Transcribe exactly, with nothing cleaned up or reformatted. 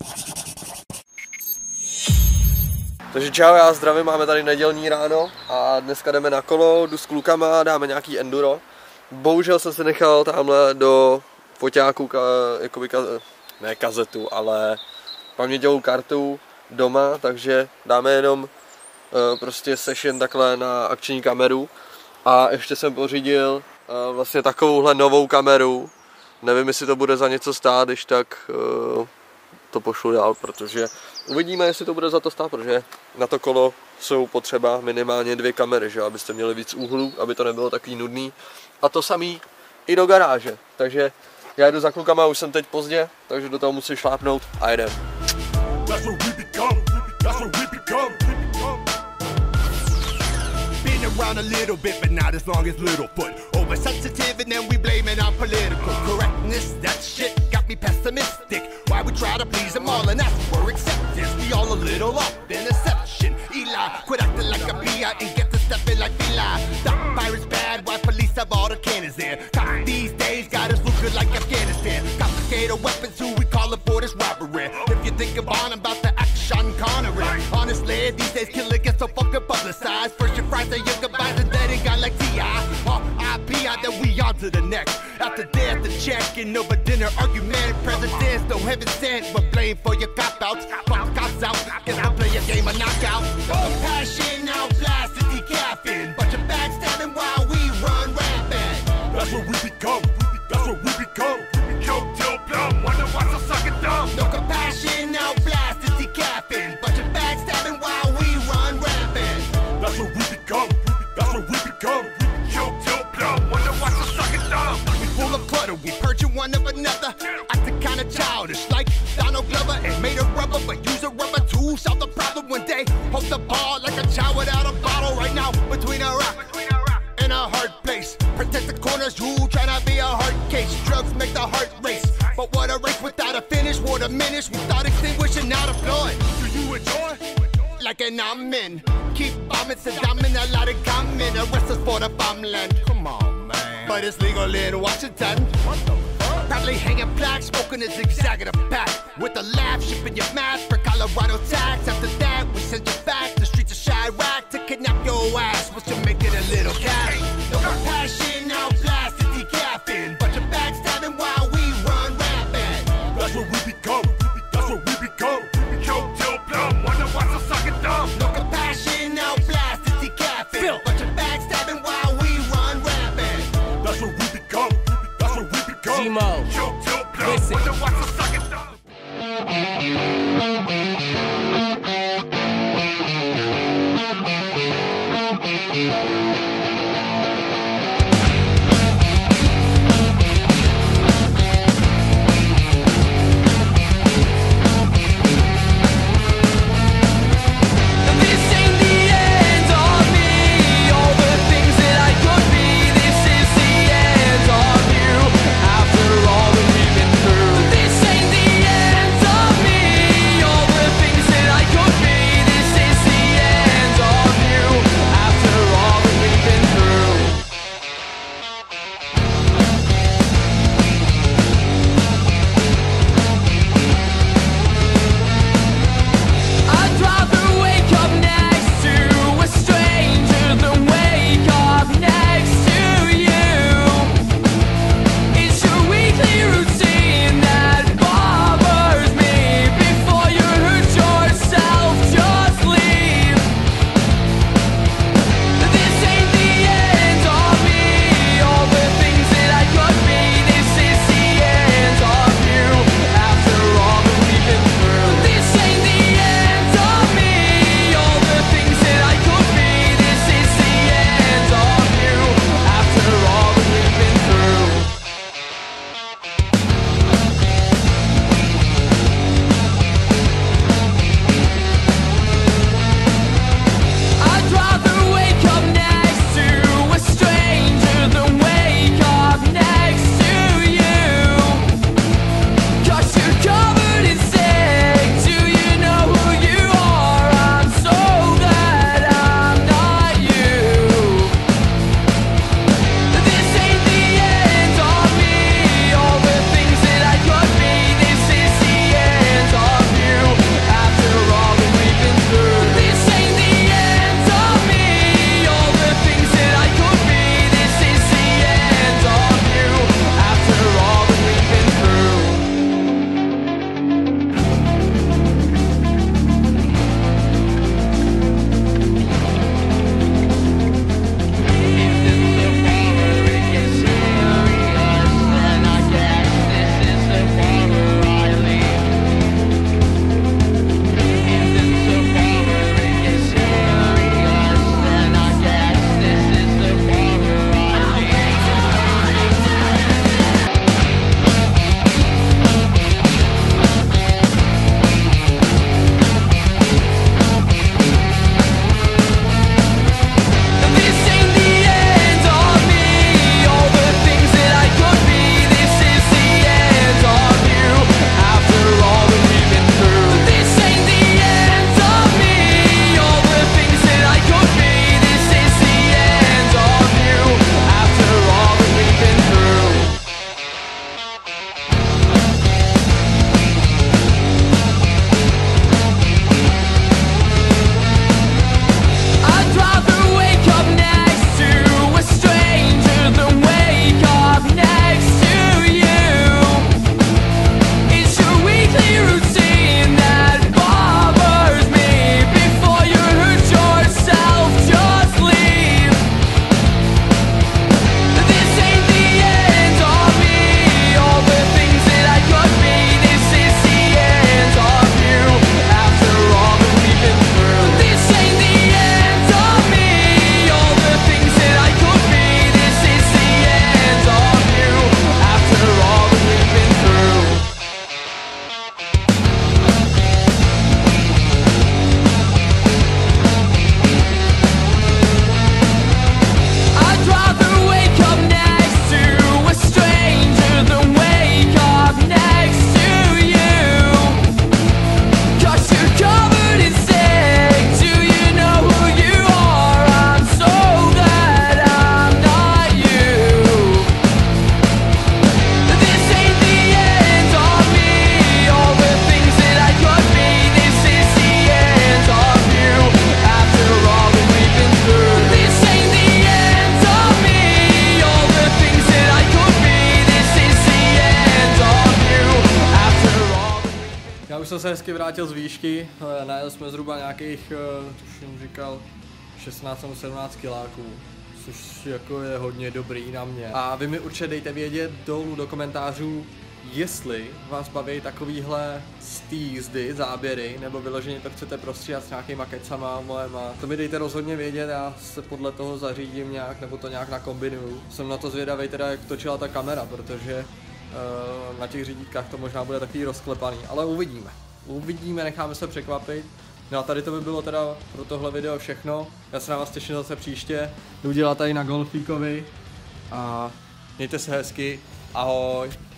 Takže čau, já zdravím, máme tady nedělní ráno a dneska jdeme na kolo, jdu s klukama, dáme nějaký enduro. Bohužel jsem se nechal tamhle do foťáku, ka, jakoby ka, ne kazetu, ale paměťovou kartu doma, takže dáme jenom uh, prostě session takhle na akční kameru. A ještě jsem pořídil uh, vlastně takovouhle novou kameru. Nevím, jestli to bude za něco stát, když tak uh, to pošlu dál, protože uvidíme, jestli to bude za to stát, protože na to kolo jsou potřeba minimálně dvě kamery, že? Abyste měli víc úhlů, aby to nebylo takový nudný. A to samý i do garáže. Takže já jdu za klukama, už jsem teď pozdě, takže do toho musím šlápnout a jedem. Around a little bit, but not as long as Littlefoot. Oversensitive and then we blame it on political correctness. That shit got me pessimistic. Why we try to please them all and ask for acceptance? We all a little off in deception. Eli, quit acting like a B I and get to stepping like Eli. Stop pirates bad, why police have all the cannons there? Cops these days got us looking like Afghanistan. Confiscated weapons, who we call it for this robbery. If you think about about the action Connery. Honestly, these days killing gets so fucking publicized. First your fries, then your goodbyes, and then it got like T I R I P I, then we on to the next. After death, the checking over dinner argument. Presidents, no heaven sent, but blame for your cop-outs. Fuck cops out, cause I play a game of knockout. Passion out, blasted, decaffeine. Bunch of backstabbing while we run rampant. That's what we become, that's what we become. Choke till plumb, wonder why so sucking dumb. No compassion, out, blasted, decaffeine. Bunch of backstabbing while we run rampant. That's what we become, that's what we become. Choke till plumb, wonder why so sucking dumb. We full of clutter, we purging one of another. Acting kinda childish, like Donald Glover. Ain't made of rubber, but use a rubber to solve the problem one day. Hold the ball like a child without a bottle right now. Between a rock and a hard place. Protect the corners, you tryna be a hard case. Drugs make the heart race, but what a race without a finish. War diminish, we start extinguishing, not applaud. Do you enjoy? Like an amen. Keep bombing, Saddam in a lot of common. Arrest us for the bombland. Come on, man. But it's legal in Washington. What the fuck? Probably hanging plaques, smoking a zigzag in a pack. With a laugh, shipping your mask for Colorado tax. After that, we send you back to streets of Chirac to kidnap your ass. But you make it a little cash. No compassion, now blasted, decaffeine. Bunch of backstabbing while we run rampant. That's what we become. That's what we become. Choke till plumb, wonder why so sucking dumb. No compassion, now blasted, decaffeine. Bunch of backstabbing while we run rampant. That's what we become. That's what we become. G-Mo. Choke till plumb, wonder why so sucking dumb. This už jsem se hezky vrátil z výšky, najeli jsme zhruba nějakých, tuším říkal, šestnáct nebo sedmnáct kiláků, což jako je hodně dobrý na mě. A vy mi určitě dejte vědět dolů do komentářů, jestli vás baví takovýhle z té jízdy, záběry, nebo vyloženě to chcete prostříhat s nějakýma kecama, mojema. To mi dejte rozhodně vědět, já se podle toho zařídím nějak, nebo to nějak nakombinuju. Jsem na to zvědavý teda, jak točila ta kamera, protože uh, na těch řídítkách to možná bude takový rozklepaný, ale uvidíme. Uvidíme, necháme se překvapit. No a tady to by bylo teda pro tohle video všechno. Já se na vás těším zase příště. Jdu dělat tady na golfíkovi a mějte se hezky. Ahoj.